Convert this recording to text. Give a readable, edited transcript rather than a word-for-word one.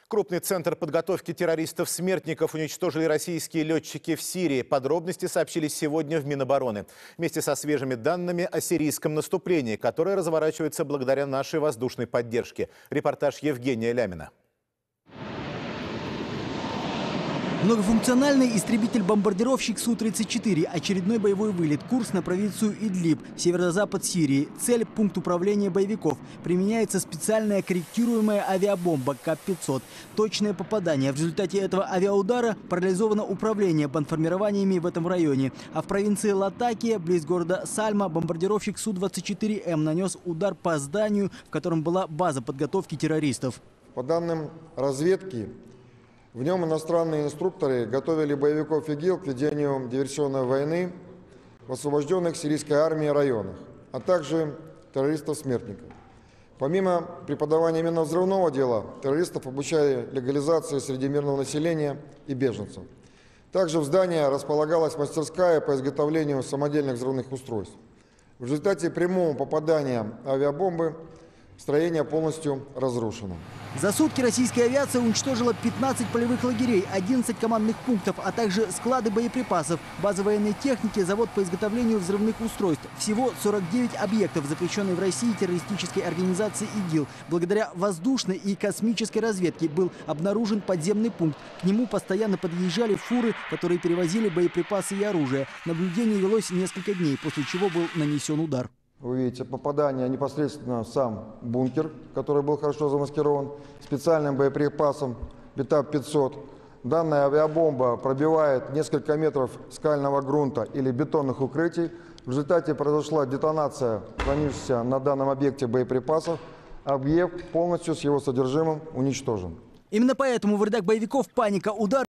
Крупный центр подготовки террористов-смертников уничтожили российские летчики в Сирии. Подробности сообщили сегодня в Минобороны. Вместе со свежими данными о сирийском наступлении, которое разворачивается благодаря нашей воздушной поддержке. Репортаж Евгения Лямина. Многофункциональный истребитель-бомбардировщик Су-34. Очередной боевой вылет. Курс на провинцию Идлиб, северо-запад Сирии. Цель – пункт управления боевиков. Применяется специальная корректируемая авиабомба КАП-500. Точное попадание. В результате этого авиаудара парализовано управление бандформированиями в этом районе. А в провинции Латакия, близ города Сальма, бомбардировщик Су-24М нанес удар по зданию, в котором была база подготовки террористов. По данным разведки, в нем иностранные инструкторы готовили боевиков ИГИЛ к ведению диверсионной войны в освобожденных сирийской армией районах, а также террористов-смертников. Помимо преподавания минно-взрывного дела, террористов обучали легализации среди мирного населения и беженцев. Также в здании располагалась мастерская по изготовлению самодельных взрывных устройств. В результате прямого попадания авиабомбы строение полностью разрушено. За сутки российская авиация уничтожила 15 полевых лагерей, 11 командных пунктов, а также склады боеприпасов, базы военной техники, завод по изготовлению взрывных устройств. Всего 49 объектов, запрещенной в России террористической организации ИГИЛ. Благодаря воздушной и космической разведке был обнаружен подземный пункт. К нему постоянно подъезжали фуры, которые перевозили боеприпасы и оружие. Наблюдение велось несколько дней, после чего был нанесен удар. Вы видите попадание непосредственно в сам бункер, который был хорошо замаскирован специальным боеприпасом БТАП-500. Данная авиабомба пробивает несколько метров скального грунта или бетонных укрытий. В результате произошла детонация хранившихся на данном объекте боеприпасов. Объект полностью с его содержимым уничтожен. Именно поэтому в рядах боевиков паника. Удар